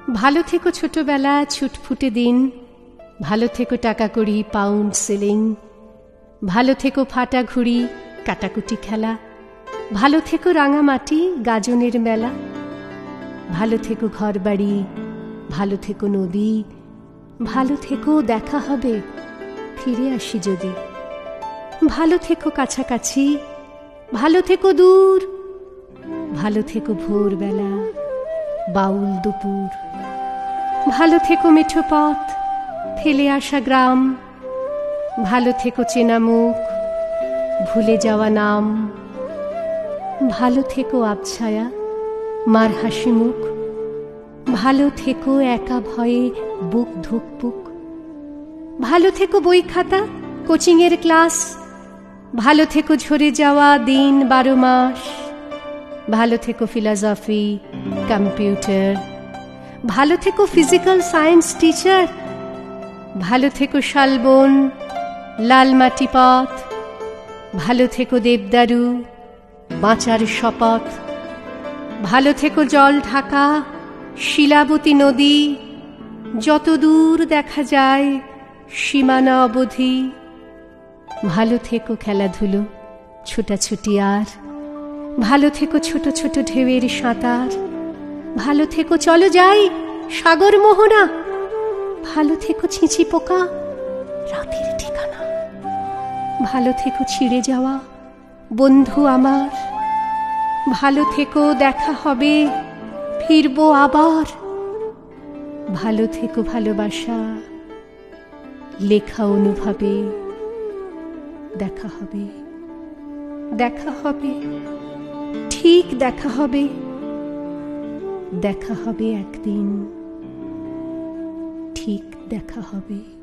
ভালো থেকো ছোটবেলা, ছুটফুটে দিন। ভালো থেকো টাকা কড়ি, পাউন্ড সিলিং। ভালো থেকো ফাটা ঘুড়ি, কাটাকুটি খেলা। ভালো থেকো রাঙামাটি, গাজনের মেলা। ভালো থেকো ঘরবাড়ি, ভালো থেকো নদী। ভালো থেকো, দেখা হবে, ফিরে আসি যদি। ভালো থেকো কাছাকাছি, ভালো থেকো দূর। ভালো থেকো ভোরবেলা, বাউল দুপুর। ভালো থেকো মেঠো পথ, ফেলে আসা গ্রাম। ভালো থেকো চেনা মুখ, ভুলে যাওয়া নাম। ভালো থেকো আবছায়া, মার হাসি মুখ। ভালো থেকো একা ভয়ে বুক ধুকপুক। ভালো থেকো বই খাতা, কোচিংয়ের ক্লাস। ভালো থেকো ঝরে যাওয়া দিন 12 মাস। ভালো থেকো ফিলসফি, কম্পিউটার। ভালো থেকো ফিজিক্যাল সায়েন্স টিচার। ভালো থেকো শালবন, লাল মাটি পথ। ভালো থেকো দেবদারু, বাঁচার শপথ। ভালো থেকো জল ঢাকা শিলাবতী নদী, যত দূর দেখা যায় সীমানা অবধি। ভালো থেকো খেলাধুলো, ছোটাছুটি আর। ভালো থেকো ছোট ছোট ঢেউয়ের সাঁতার। ভালো থেকো চলো যাই সাগর মোহনা। ভালো থেকো ছিঁচি পোকা, রাতের ঠিকানা। ভালো থেকো ছিঁড়ে যাওয়া বন্ধু আমার। ভালো থেকো, দেখা হবে, ফিরবো আবার। ভালো থেকো ভালোবাসা, লেখা অনুভবে। দেখা হবে, দেখা হবে, ঠিক দেখা হবে। দেখা হবে একদিন, ঠিক দেখা হবে।